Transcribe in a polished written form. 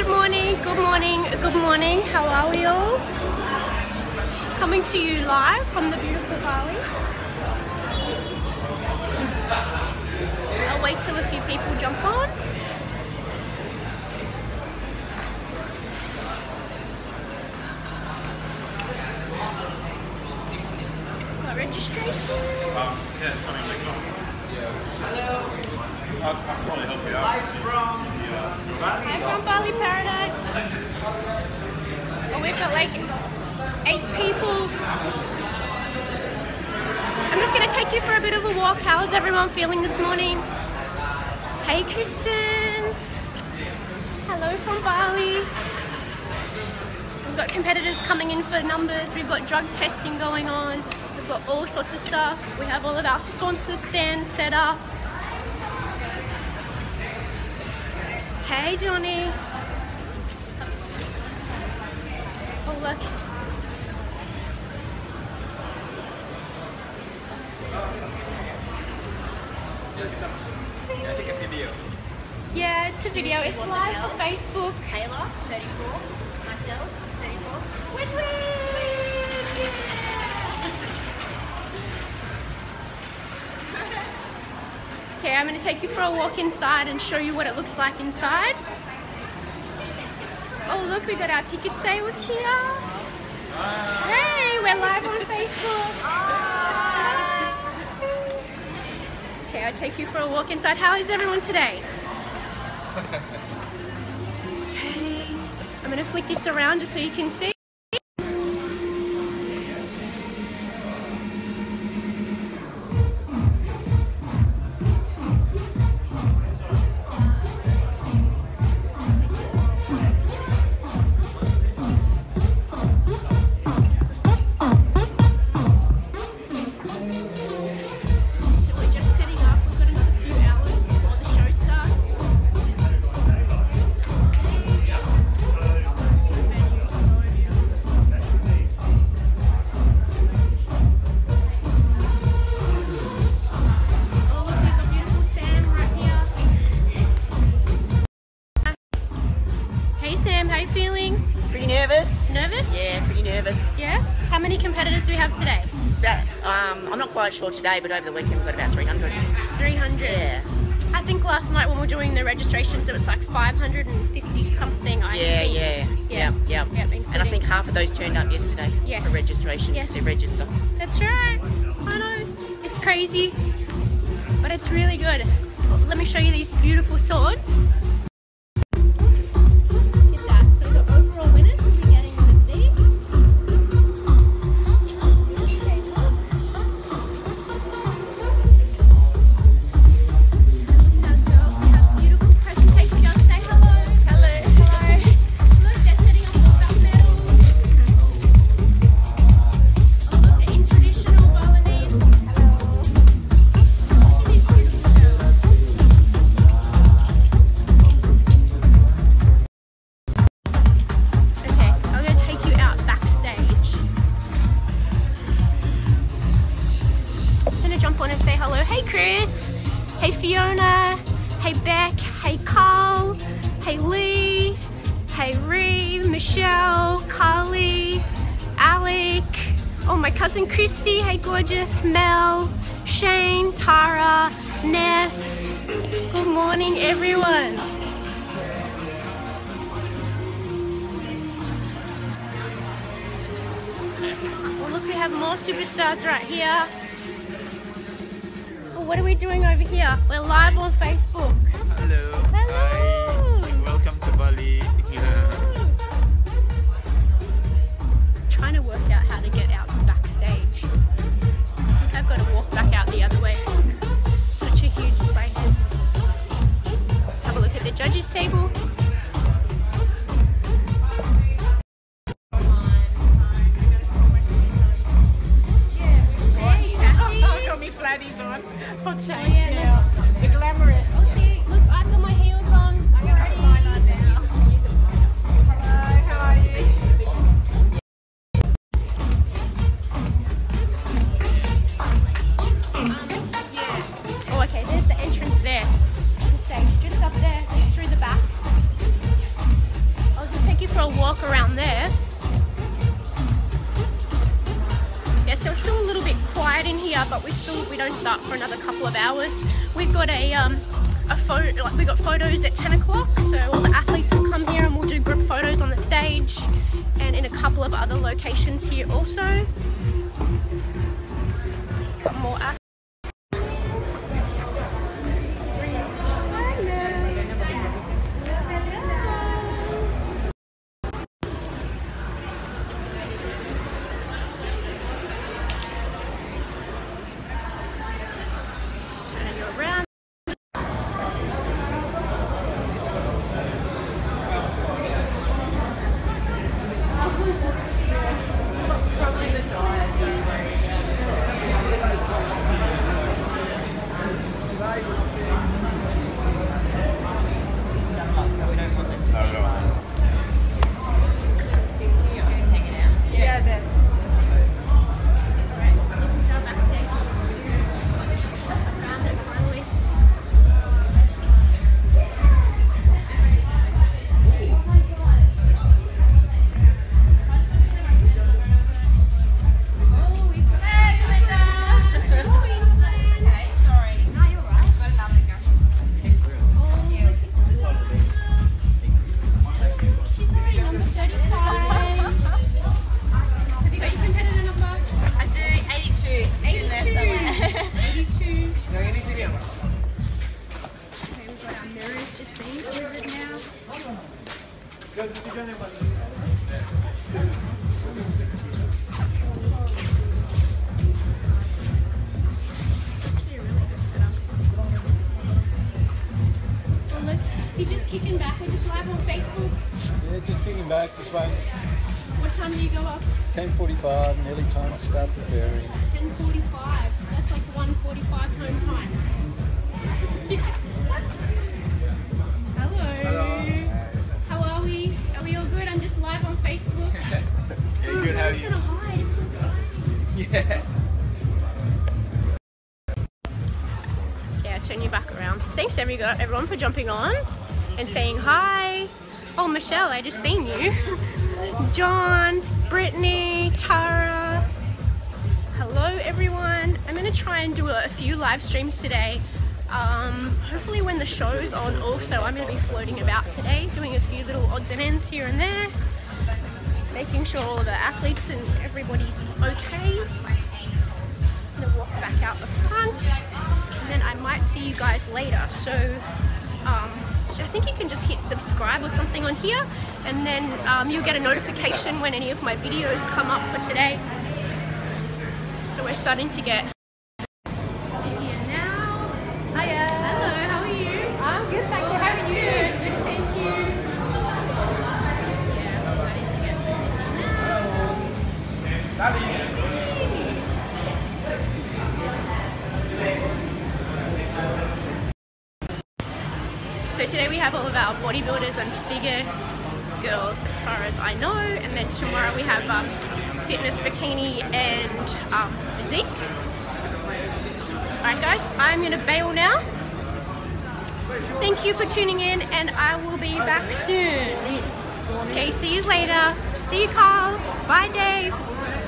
Good morning, good morning, good morning. How are we all? Coming to you live from the beautiful Bali. I'll wait till a few people jump on. Got registrations. Yeah, something like that. Hello. I'll probably help you out. I'm from Bali Paradise. Oh, we've got like 8 people. I'm just going to take you for a bit of a walk. How's everyone feeling this morning? Hey, Kristen. Hello from Bali. We've got competitors coming in for numbers. We've got drug testing going on. We've got all sorts of stuff. We have all of our sponsor stands set up. Hey, Johnny. Oh, look. I take a video. Yeah, it's a video. It's live on Facebook. Taylor, 34. Myself, 34. Which way? Okay, I'm going to take you for a walk inside and show you what it looks like inside. Oh, look, we got our ticket sales here. Hey, we're live on Facebook. Okay, I'll take you for a walk inside. How is everyone today? Okay, I'm going to flick this around just so you can see. How you feeling? Pretty nervous. Nervous? Yeah, pretty nervous. Yeah? How many competitors do we have today? It's about, I'm not quite sure today, but over the weekend we've got about 300. 300? Yeah. I think last night when we were doing the registrations it was like 550 something. Yeah. And I think half of those turned up yesterday for registration to register. That's right. I know. It's crazy, but it's really good. Let me show you these beautiful swords. Hey Fiona, hey Beck, hey Carl, hey Lee, hey Ree, Michelle, Carly, Alec, oh my cousin Christy, hey gorgeous, Mel, Shane, Tara, Ness. Good morning everyone. Well look, we have more superstars right here. What are we doing over here? We're live on Facebook. Hello. Hello. Hi. Welcome to Bali. Trying to work out how to get out backstage. I think I've got to walk back out the other way. Such a huge place. Let's have a look at the judges table. Flatties on. I'll change now. The glamorous. Oh, see, look, I've got my heels on. I got mine on now. Hello, how are you? Oh, okay, there's the entrance there to the stage, just up there, just through the back. o'clock around there. Yeah, so it's still a little bit quiet in here, but we don't start for another couple of hours. We've got we got photos at 10 o'clock, so all the athletes will come here and we'll do group photos on the stage and in a couple of other locations here also. Got more athletes. Kicking back, we're just live on Facebook. Yeah, just kicking back, just waiting. What time do you go up? 10:45, nearly time to start preparing. 10:45, that's like 1:45 home time. Hello. Hello. How are we? Are we all good? I'm just live on Facebook. Yeah, good, how are I'm just you? gonna hide. Yeah. Okay, I'll turn you back around. Thanks everyone for jumping on and saying hi. Oh, Michelle, I just seen you. John, Brittany, Tara. Hello, everyone. I'm gonna try and do a few live streams today. Hopefully when the show's on also, I'm gonna be floating about today, doing a few little odds and ends here and there, making sure all of the athletes and everybody's okay. I'm gonna walk back out the front, and then I might see you guys later. So, I think you can just hit subscribe or something on here, and then you'll get a notification when any of my videos come up for today. So we're starting to get busier now. Hiya. Hello, how are you? I'm good, thank you. How are you? Good, thank you. Yeah, we're starting to get busy now. So today we have all of our bodybuilders and figure girls as far as I know, and then tomorrow we have fitness, bikini and physique. Alright guys, I'm gonna bail now. Thank you for tuning in, and I will be back soon. Okay, see you later. See you, Carl. Bye, Dave.